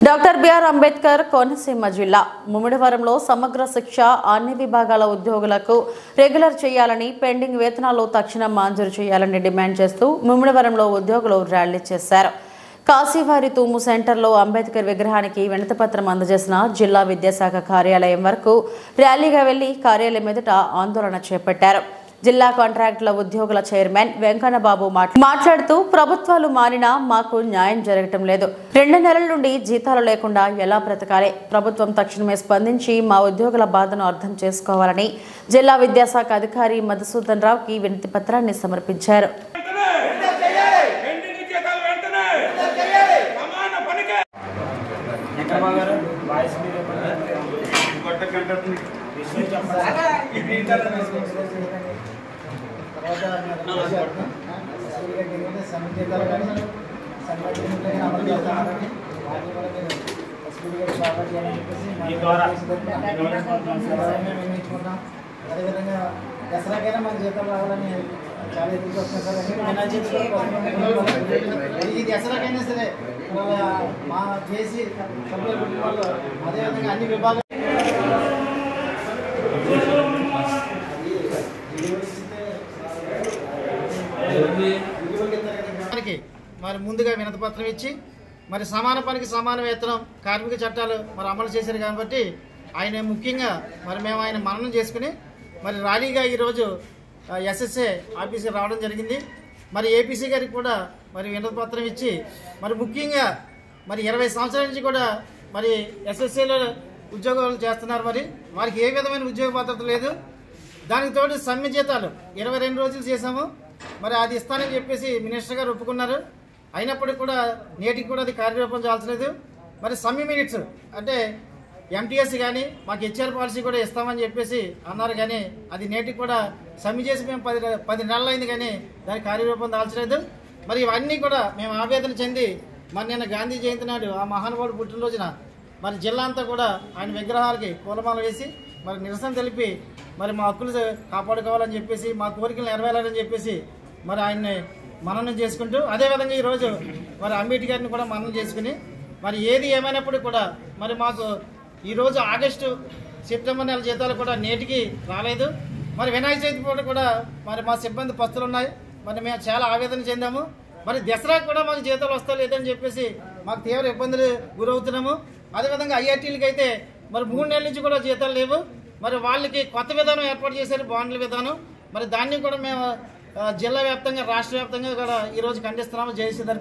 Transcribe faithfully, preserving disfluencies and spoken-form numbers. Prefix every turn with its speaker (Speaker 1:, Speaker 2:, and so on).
Speaker 1: Doctor BR Ambedkar Konaseema జిల్లా ముమ్మిడివరంలో సమగ్ర శిక్ష అన్ని విభాగాల ఉద్యోగులకు రెగ్యులర్ చేయాలని పెండింగ్ వేతనాలు తక్షణం మంజూరు చేయాలని డిమాండ్ చేస్తూ ముమ్మిడివరంలో ఉద్యోగులు ర్యాలీ చేశారు. కాశీవారి తూము సెంటర్లో అంబేద్కర్ విగ్రహానికి వినతిపత్రం అందజేసిన జిల్లా విద్యాశాఖ కార్యాలయం వరకు ర్యాలీగా వెళ్లి కార్యాలయం ఎదుట ఆందోళన చేపట్టారు. జిల్లా కాంట్రాక్టుల ఉద్యోగుల చైర్మన్ వెంకన్నబాబు మాట్లాడుతూ ప్రభుత్వాలు మారినా మాకు న్యాయం జరగటం లేదు. రెండు నెలల నుండి జీతాలు లేకుండా ఎలా బ్రతకాలి? ప్రభుత్వం తక్షణమే స్పందించి మా ఉద్యోగుల బాధను అర్థం చేసుకోవాలని జిల్లా విద్యాశాఖ అధికారి మధుసూదన్ రావుకి వినతి పత్రాన్ని సమర్పించారు.
Speaker 2: అదేవిధంగా దసరాకైనా మనకు జీతం రావాలని చాలా ఎదురు వస్తున్నాయి సార్. ఈ దసరాకైనా సరే మా చేసి కంప్లైంట్ పెట్టిన వాళ్ళు అదేవిధంగా అన్ని విభాగాలు మరి ముందుగా వినతి పత్రం ఇచ్చి మరి సమాన పనికి సమాన వేతనం కార్మిక చట్టాలు మరి అమలు చేశారు కాబట్టి ఆయన ముఖ్యంగా మరి మేము ఆయన మననం చేసుకుని మరి ర్యాలీగా ఈరోజు ఎస్ఎస్ఏ ఆఫీస్కి రావడం జరిగింది. మరి ఏపీసీ గారికి కూడా మరి వినతి పత్రం ఇచ్చి మరి ముఖ్యంగా మరి ఇరవై సంవత్సరాల నుంచి కూడా మరి ఎస్ఎస్ఏలో ఉద్యోగాలు చేస్తున్నారు. మరి వారికి ఏ విధమైన ఉద్యోగ భద్రత లేదు. దానికి తోడు సమ్మె జీతాలు ఇరవై రెండు రోజులు చేశాము. మరి అది ఇస్తానని చెప్పేసి మినిస్టర్ గారు ఒప్పుకున్నారు. అయినప్పటికీ కూడా నేటికి కూడా అది కార్యరూపం చాల్చలేదు. మరి సమ్మె మినిట్స్ అంటే ఎంటీఎస్ కానీ మాకు హెచ్ఆర్ పాలసీ కూడా ఇస్తామని చెప్పేసి అన్నారు. కానీ అది నేటికి కూడా సమ్మె చేసి మేము పది పది నెలలు అయింది కానీ దాని కార్యరూపం దాల్చలేదు. మరి ఇవన్నీ కూడా మేము ఆవేదన చెంది మరి నిన్న గాంధీ జయంతి నాడు ఆ మహానుభావుడు పుట్టినరోజున మరి జిల్లా అంతా కూడా ఆయన విగ్రహాలకి పూలమాల వేసి మరి నిరసన తెలిపి మరి మా హక్కులు కాపాడుకోవాలని చెప్పేసి మా కోరికలు నెరవేరాలని చెప్పేసి మరి ఆయన్ని మననం చేసుకుంటూ అదేవిధంగా ఈరోజు మరి అంబేద్కర్ని కూడా మననం చేసుకుని మరి ఏది ఏమైనప్పుడు కూడా మరి మాకు ఈరోజు ఆగస్టు సెప్టెంబర్ నెల జీతాలు కూడా నేటికి రాలేదు. మరి వినాయక చవితి పూట కూడా మరి మా సిబ్బంది పస్తులు ఉన్నాయి. మరి మేము చాలా ఆవేదన చెందాము. మరి దసరాకు కూడా మాకు జీతాలు వస్తా లేదని చెప్పేసి మాకు తీవ్ర ఇబ్బందులు గురవుతున్నాము. అదేవిధంగా ఐఐటీలకి అయితే మరి మూడు నెలల నుంచి కూడా జీతాలు లేవు. మరి వాళ్ళకి కొత్త విధానం ఏర్పాటు చేశారు, బాండ్ల విధానం. మరి దాన్ని కూడా మేము జిల్లా వ్యాప్తంగా రాష్ట్ర వ్యాప్తంగా కూడా ఈరోజు ఖండిస్తున్నాము. జేఏసీ